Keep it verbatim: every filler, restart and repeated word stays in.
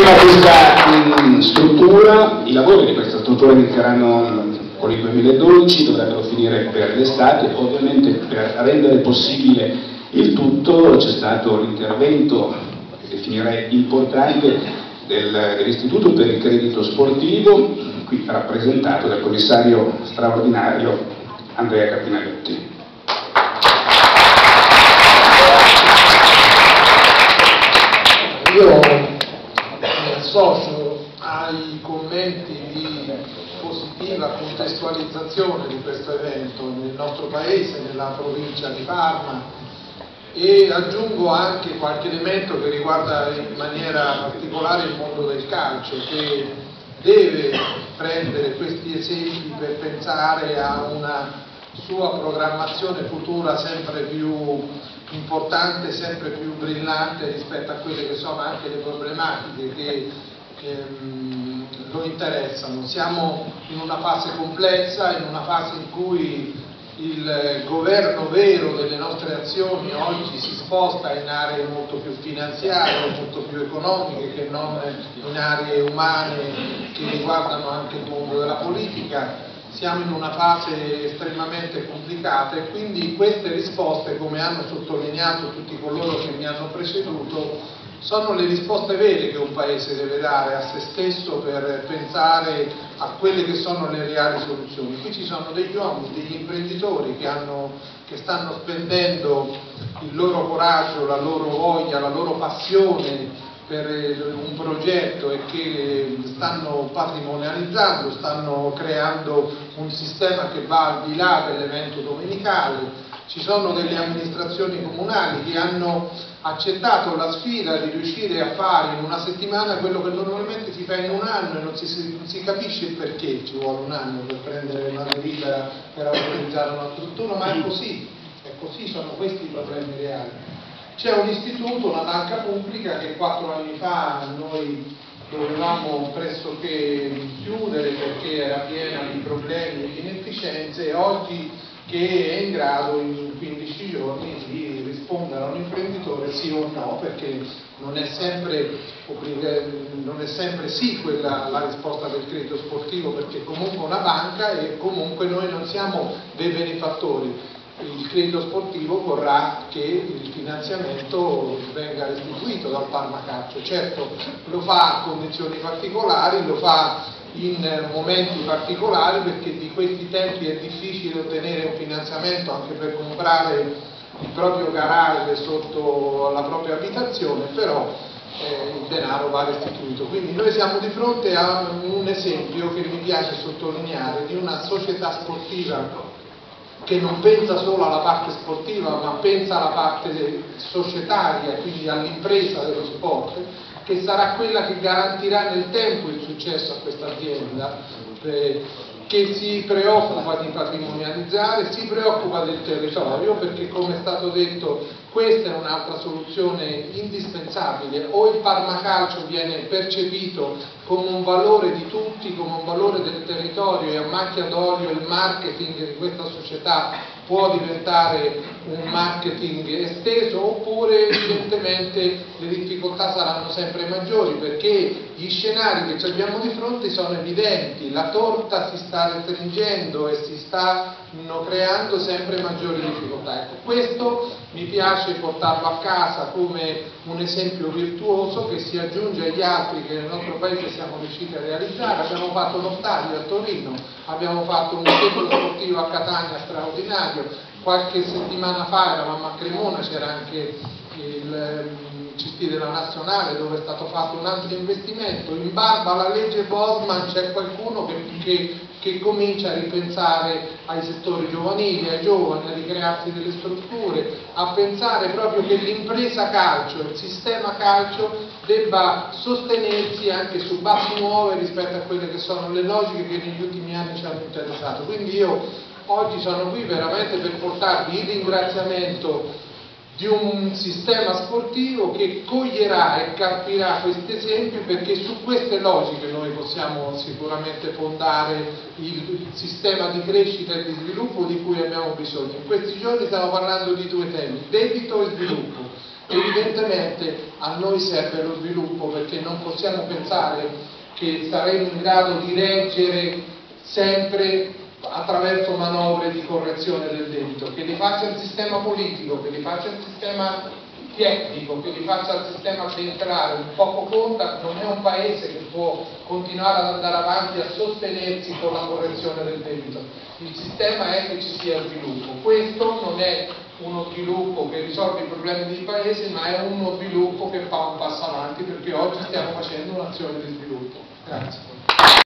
Torno a questa mh, struttura, i lavori di questa struttura inizieranno con il duemiladodici, dovrebbero finire per l'estate. Ovviamente per rendere possibile il tutto c'è stato l'intervento, che definirei importante, del, dell'Istituto per il Credito Sportivo, qui rappresentato dal commissario straordinario Andrea Carpinellotti. Io mi associo ai commenti di positiva contestualizzazione di questo evento nel nostro paese, nella provincia di Parma, e aggiungo anche qualche elemento che riguarda in maniera particolare il mondo del calcio, che deve prendere questi esempi per pensare a una sua programmazione futura sempre più importante, sempre più brillante rispetto a quelle che sono anche le problematiche che ehm, lo interessano. Siamo in una fase complessa, in una fase in cui il governo vero delle nostre azioni oggi si sposta in aree molto più finanziarie, molto più economiche, che non in aree umane che riguardano anche il mondo della politica. Siamo in una fase estremamente complicata e quindi queste risposte, come hanno sottolineato tutti coloro che mi hanno preceduto, sono le risposte vere che un paese deve dare a se stesso per pensare a quelle che sono le reali soluzioni. Qui ci sono degli uomini, degli imprenditori che, hanno, che stanno spendendo il loro coraggio, la loro voglia, la loro passione per un progetto e che stanno patrimonializzando, stanno creando un sistema che va al di là dell'evento domenicale. Ci sono delle amministrazioni comunali che hanno accettato la sfida di riuscire a fare in una settimana quello che normalmente si fa in un anno e non si, non si capisce il perché ci vuole un anno per prendere una delibera per autorizzare una struttura, ma è così, è così, sono questi i problemi reali. C'è un istituto, una banca pubblica che quattro anni fa noi dovevamo pressoché chiudere perché era piena di problemi e di inefficienze, e oggi che è in grado in quindici giorni di rispondere a un imprenditore sì o no, perché non è sempre, non è sempre sì quella la risposta del credito sportivo, perché comunque una banca e comunque noi non siamo dei benefattori. Il credito sportivo vorrà che il finanziamento venga restituito dal Parma Calcio. Certo, lo fa a condizioni particolari, lo fa in momenti particolari, perché di questi tempi è difficile ottenere un finanziamento anche per comprare il proprio garage sotto la propria abitazione, però eh, il denaro va restituito. Quindi noi siamo di fronte a un esempio che mi piace sottolineare di una società sportiva che non pensa solo alla parte sportiva, ma pensa alla parte societaria, quindi all'impresa dello sport, che sarà quella che garantirà nel tempo il successo a questa azienda, eh, che si preoccupa di patrimonializzare, si preoccupa del territorio, perché come è stato detto questa è un'altra soluzione indispensabile. O il Parma Calcio viene percepito come un valore di tutti, come un valore del territorio, e a macchia d'olio il marketing di questa società può diventare un marketing esteso, oppure evidentemente le difficoltà saranno sempre maggiori, perché gli scenari che ci abbiamo di fronte sono evidenti, la torta si sta restringendo e si stanno creando sempre maggiori difficoltà. Ecco, questo mi piace portarlo a casa come un esempio virtuoso che si aggiunge agli altri che nel nostro paese siamo riusciti a realizzare. Abbiamo fatto uno stadio a Torino, abbiamo fatto un centro sportivo a Catania straordinario, qualche settimana fa eravamo a Cremona, c'era anche il C T della Nazionale dove è stato fatto un altro investimento. In barba alla legge Bosman c'è qualcuno che, che, che comincia a ripensare ai settori giovanili, ai giovani, a ricrearsi delle strutture, a pensare proprio che l'impresa calcio, il sistema calcio debba sostenersi anche su basi nuove rispetto a quelle che sono le logiche che negli ultimi anni ci hanno interessato. Quindi io oggi sono qui veramente per portarvi il ringraziamento di un sistema sportivo che coglierà e capirà questi esempi, perché su queste logiche noi possiamo sicuramente fondare il sistema di crescita e di sviluppo di cui abbiamo bisogno. In questi giorni stiamo parlando di due temi, debito e sviluppo. Evidentemente a noi serve lo sviluppo, perché non possiamo pensare che saremo in grado di reggere sempre attraverso manovre di correzione del debito, che li faccia il sistema politico, che li faccia il sistema tecnico, che li faccia il sistema centrale, poco conta. Non è un paese che può continuare ad andare avanti a sostenersi con la correzione del debito. Il sistema è che ci sia sviluppo. Questo non è uno sviluppo che risolve i problemi dei paesi, ma è uno sviluppo che fa un passo avanti, perché oggi stiamo facendo un'azione di sviluppo. Grazie.